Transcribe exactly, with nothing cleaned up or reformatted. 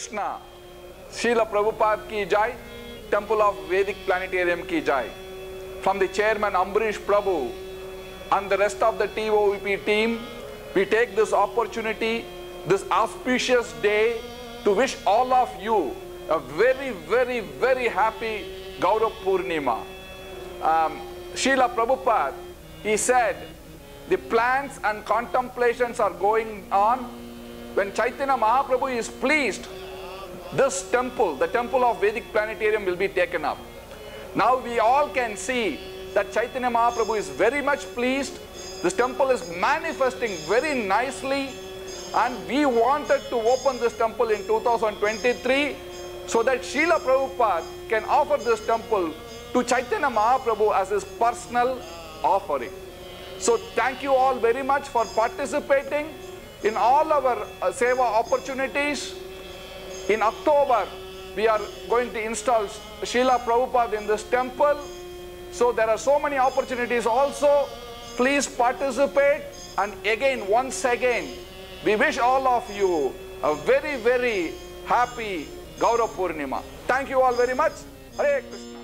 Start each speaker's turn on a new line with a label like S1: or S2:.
S1: Krishna. Srila Prabhupada ki jai. Temple of Vedic Planetarium ki jai. From the chairman Ambrish Prabhu and the rest of the T O V P team, we take this opportunity, this auspicious day, to wish all of you a very, very, very happy Gaurav Purnima. Um, Srila Prabhupada, he said, the plans and contemplations are going on. When Chaitanya Mahaprabhu is pleased, this temple, the temple of Vedic Planetarium, will be taken up. Now we all can see that Chaitanya Mahaprabhu is very much pleased. This temple is manifesting very nicely, and we wanted to open this temple in two thousand twenty-three so that Srila Prabhupada can offer this temple to Chaitanya Mahaprabhu as his personal offering. So thank you all very much for participating in all our uh, seva opportunities. In October, we are going to install Srila Prabhupada in this temple. So there are so many opportunities also. Please participate. And again, once again, we wish all of you a very, very happy Gaurav Purnima. Thank you all very much. Hare Krishna.